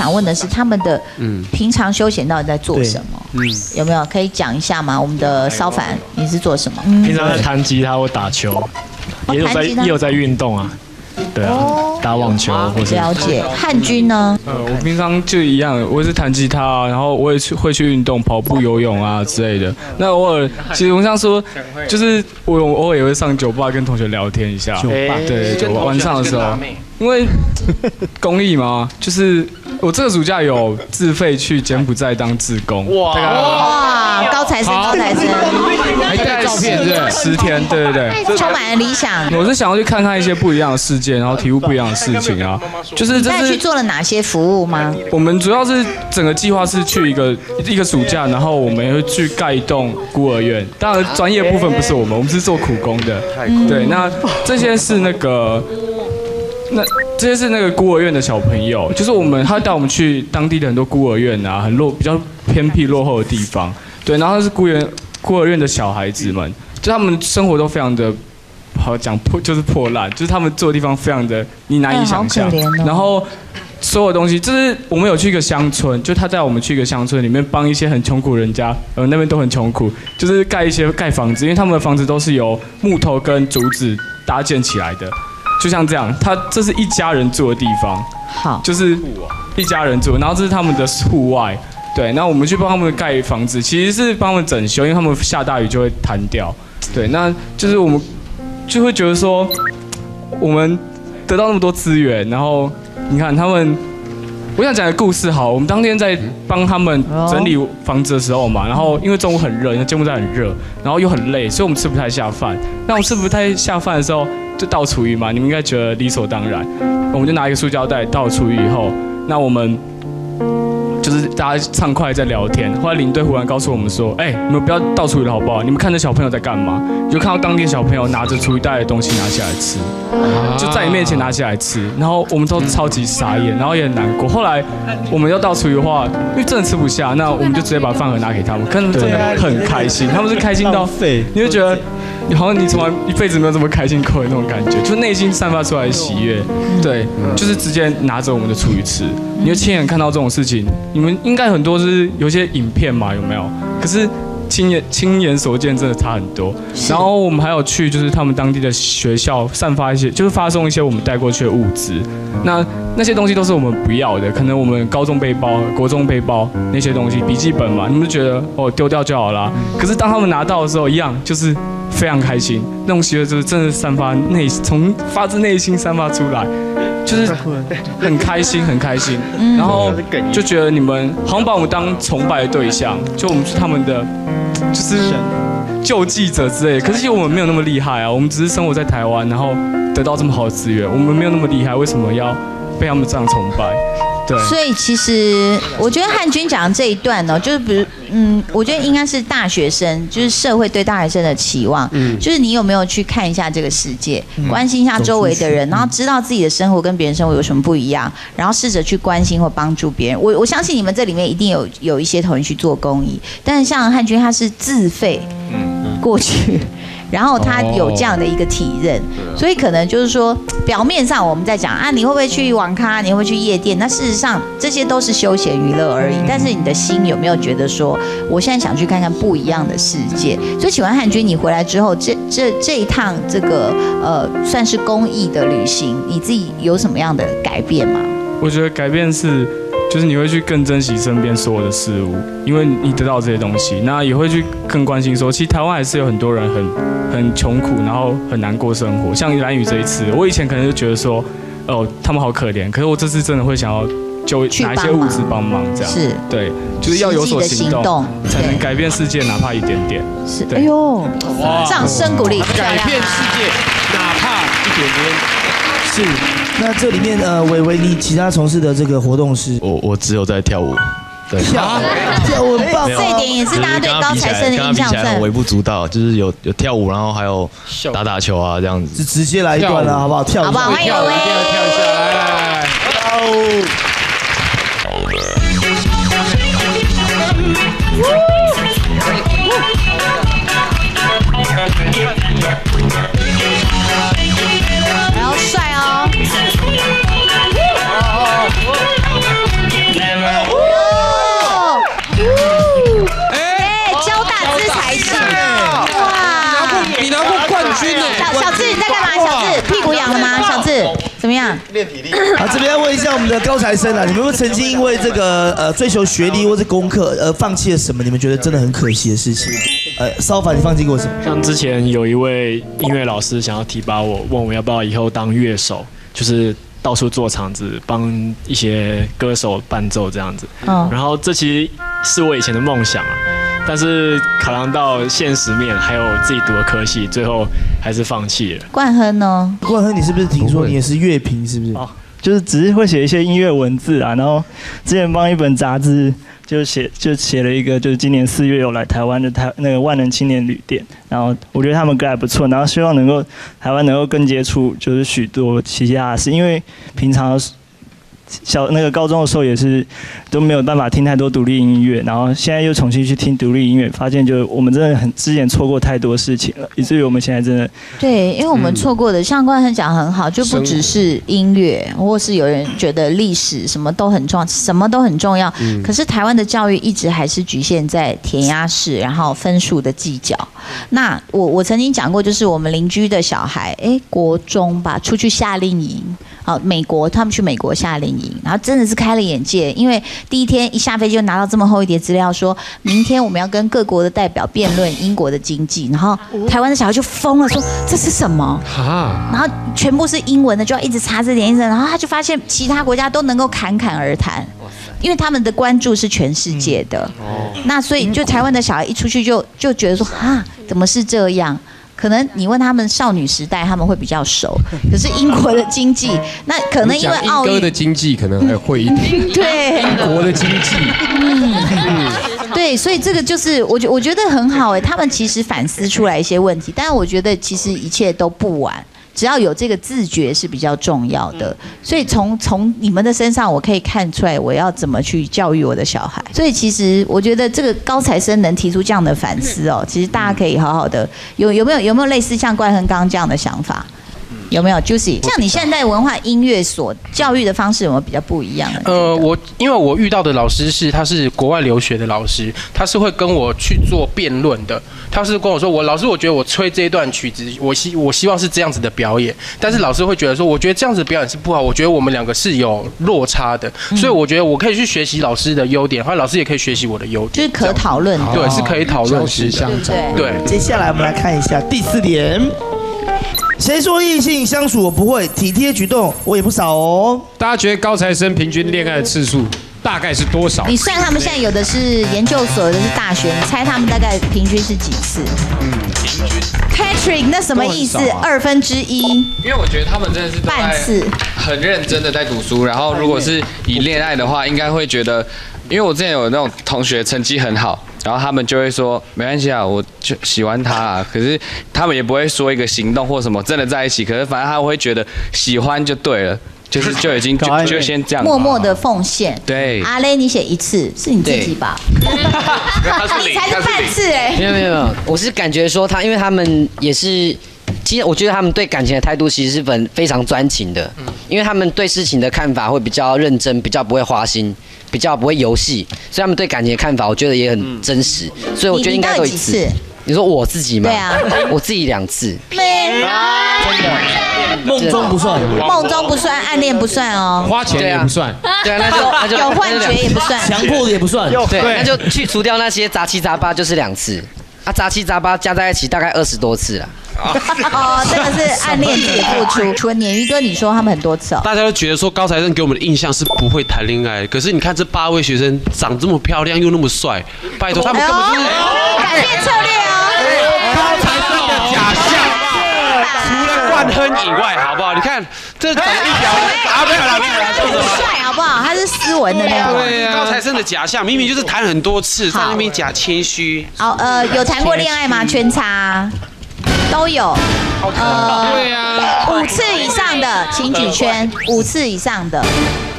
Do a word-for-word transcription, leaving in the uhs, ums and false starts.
想问的是，他们的平常休闲到底在做什么？嗯，有没有可以讲一下吗？我们的烧凡，你是做什么？ 平常在弹吉他或打球，也有在也有在运动啊。对啊，打网球或者了解。汉君呢？ 呃，我平常就一样，我也是弹吉他啊，然后我也去会去运动，跑步、游泳啊之类的。那偶尔，其实我想说，就是我偶尔也会上酒吧跟同学聊天一下。 酒吧对，酒吧晚上的时候，因为公益嘛，就是我这个暑假有自费去柬埔寨当志工。哇哇，高材生，高材生， 还带照片是十天，对对对， 充满了理想。 我是想要去看看一些不一样的世界，然后体悟不一样的事情啊。就是这是去做了哪些服务吗？ 我们主要是整个计划是去一个一个暑假，然后我们会去盖一栋孤儿院。当然专业部分不是我们，我们是做苦工的。对，那这些是那个那。这些是那个孤儿院的小朋友，就是我们他带我们去当地的很多孤儿院啊，很落比较偏僻落后的地方，对，然后是孤儿孤儿院的小孩子们，就他们生活都非常的好讲破，就是破烂，就是他们住的地方非常的你难以想象，然后所有东西，就是我们有去一个乡村，就他带我们去一个乡村里面帮一些很穷苦人家，呃那边都很穷苦，就是盖一些盖房子，因为他们的房子都是由木头跟竹子搭建起来的。就像这样，他这是一家人住的地方， 好， 就是一家人住，然后这是他们的户外，对，那我们去帮他们盖房子，其实是帮他们整修，因为他们下大雨就会弹掉，对，那就是我们就会觉得说，我们得到那么多资源，然后你看他们，我想讲个故事好，我们当天在帮他们整理房子的时候嘛，然后因为中午很热，因为柬埔寨很热，然后又很累，所以我们吃不太下饭，那我们吃不太下饭的时候。就倒厨余嘛，你们应该觉得理所当然。我们就拿一个塑胶袋倒厨余以后，那我们就是大家畅快在聊天。后来领队忽然告诉我们说：“哎、欸，你们不要倒厨余了好不好？你们看这小朋友在干嘛？”就看到当地小朋友拿着厨余袋的东西拿起来吃，就在你面前拿起来吃，然后我们都超级傻眼，然后也很难过。后来我们要倒厨余的话，因为真的吃不下，那我们就直接把饭盒拿给他们，看他们真的很开心，他们是开心到，你会觉得。你好像你从来一辈子没有这么开心过的那种感觉，就内心散发出来的喜悦，对，就是直接拿着我们的厨余吃。你会亲眼看到这种事情，你们应该很多是有些影片嘛，有没有？可是亲眼亲眼所见真的差很多。然后我们还有去就是他们当地的学校散发一些，就是发送一些我们带过去的物资。那那些东西都是我们不要的，可能我们高中背包、国中背包那些东西，笔记本嘛，你们就觉得哦丢掉就好啦。可是当他们拿到的时候，一样就是非常开心，那种喜悦就是真的散发内，从发自内心散发出来，就是很开心，很开心。然后就觉得你们好像把我们当崇拜的对象，就我们是他们的，就是救济者之类的。可是其实我们没有那么厉害啊，我们只是生活在台湾，然后得到这么好的资源，我们没有那么厉害，为什么要被他们这样崇拜？对， 所以其实我觉得汉君讲的这一段呢、哦，就是比如，嗯，我觉得应该是大学生，就是社会对大学生的期望，嗯，就是你有没有去看一下这个世界，嗯、关心一下周围的人，然后知道自己的生活跟别人生活有什么不一样，然后试着去关心或帮助别人。我我相信你们这里面一定有有一些同学去做公益，但是像汉君他是自费过去。然后他有这样的一个体认，所以可能就是说，表面上我们在讲啊，你会不会去网咖，你会不会去夜店？那事实上这些都是休闲娱乐而已。但是你的心有没有觉得说，我现在想去看看不一样的世界？所以请问汉君，你回来之后，这这这一趟这个呃算是公益的旅行，你自己有什么样的改变吗？ 我觉得改变是。就是你会去更珍惜身边所有的事物，因为你得到这些东西，那也会去更关心说，其实台湾还是有很多人很很穷苦，然后很难过生活。像蓝宇这一次，我以前可能就觉得说，哦，他们好可怜，可是我这次真的会想要就拿一些物资帮忙，这样是， 对，就是要有所行动， 动才能改变世界，哪怕一点点。 是，哎呦，掌声鼓励， 改变世界，哪怕一点点。 是，那这里面呃，伟伟，你其他从事的这个活动是？ 我我只有在跳舞，对， 跳跳舞很棒。 这一点也是大家对高材生的印象很微不足道，就是有有跳舞，然后还有打打球啊这样子。 直直接来一段了，好不好？跳， 好不好？欢迎伟伟， 跳一下来。哦。 好帅哦！ 练体力。 好，这边要问一下我们的高材生啊，你们有没有曾经因为这个呃追求学历或是功课而放弃了什么？你们觉得真的很可惜的事情？呃，骚凡，你放弃过什么？ 像之前有一位音乐老师想要提拔我，问我要不要以后当乐手，就是到处做场子，帮一些歌手伴奏这样子。嗯，然后这其实是我以前的梦想啊。但是考量到现实面，还有自己读的科系，最后还是放弃了。 冠亨呢？ 冠亨，你是不是听说你也是乐评？是不是？哦， 就是只是会写一些音乐文字啊。然后之前帮一本杂志就写就写了一个，就是今年四月有来台湾的台那个万能青年旅店，然后我觉得他们歌还不错，然后希望能够台湾能够更接触就是许多其他的事，因为平常。小那个高中的时候也是都没有办法听太多独立音乐，然后现在又重新去听独立音乐，发现就我们真的很之前错过太多事情了，以至于我们现在真的对，因为我们错过的，嗯、像冠亨讲很好，就不只是音乐，或是有人觉得历史什么都很重要，什么都很重要。嗯、可是台湾的教育一直还是局限在填鸭式，然后分数的计较。那我我曾经讲过，就是我们邻居的小孩，哎，国中吧，出去夏令营。好，美国他们去美国夏令营，然后真的是开了眼界，因为第一天一下飞机就拿到这么厚一叠资料，说明天我们要跟各国的代表辩论英国的经济，然后台湾的小孩就疯了，说这是什么？然后全部是英文的，就要一直查字典，一直，然后他就发现其他国家都能够侃侃而谈，因为他们的关注是全世界的。那所以就台湾的小孩一出去就就觉得说啊，怎么是这样？可能你问他们少女时代，他们会比较熟。可是英国的经济，那可能因为奥运英歌的经济可能还会一点。 对， 英国的经济。 嗯，对，所以这个就是我觉我觉得很好哎，他们其实反思出来一些问题，但是我觉得其实一切都不晚。只要有这个自觉是比较重要的，所以从从你们的身上，我可以看出来我要怎么去教育我的小孩。所以其实我觉得这个高材生能提出这样的反思哦，其实大家可以好好的有有没有有没有类似像冠亨刚刚这样的想法？有没有 Juicy？ 像你现在文化音乐所教育的方式有没有比较不一样的？ 呃，我因为我遇到的老师是他是国外留学的老师，他是会跟我去做辩论的。他是跟我说，我老师我觉得我吹这一段曲子，我希我希望是这样子的表演，但是老师会觉得说，我觉得这样子的表演是不好，我觉得我们两个是有落差的，嗯、所以我觉得我可以去学习老师的优点，或者老师也可以学习我的优点， 就是可讨论的， 对，是可以讨论式的， 对对。 接下来我们来看一下第四点。谁说异性相处我不会？体贴举动我也不少哦。 大家觉得高材生平均恋爱的次数大概是多少？ 你算他们现在有的是研究所，有的是大学，你猜他们大概平均是几次？嗯，平均。Patrick， 那什么意思？啊、二分之一。 因为我觉得他们真的是半次， 很认真的在读书。然后如果是以恋爱的话，应该会觉得，因为我之前有那种同学成绩很好。然后他们就会说没关系啊，我就喜欢他啊。可是他们也不会说一个行动或什么真的在一起。可是反正他会觉得喜欢就对了，就是就已经就就先这样。 默默的奉献。 对。 阿雷，你写一次是你自己吧？你才是半次哎。 没有没有没有，我是感觉说他，因为他们也是。其实我觉得他们对感情的态度其实是很非常专情的，因为他们对事情的看法会比较认真，比较不会花心，比较不会游戏，所以他们对感情的看法我觉得也很真实，所以我觉得应该都一次。你说我自己吗？ 对啊， 我自己两次。 真的， 梦中不算， 梦中不算，暗恋不算哦， 花钱也不算， 对啊，那就那就有幻觉也不算， 强迫的也不算， 对，那就去除掉那些杂七杂八，就是两次。啊，杂七杂八加在一起大概二十多次啦。 哦，这个是暗恋自己付出。除了鲶鱼哥，你说他们很多次哦。 大家都觉得说高材生给我们的印象是不会谈恋爱，可是你看这八位学生长这么漂亮又那么帅，拜托他们根本就是改变策略哦。 高材生的假象，除了冠亨以外，好不好？你看这长一条，啊没有啦没有啦， 很帅好不好？他是斯文的那种。 对啊，高材生的假象，明明就是谈很多次，在那边假谦虚。 好，呃，有谈过恋爱吗？圈叉。都有，呃， 对啊， 五次以上的请举圈，五次以上的。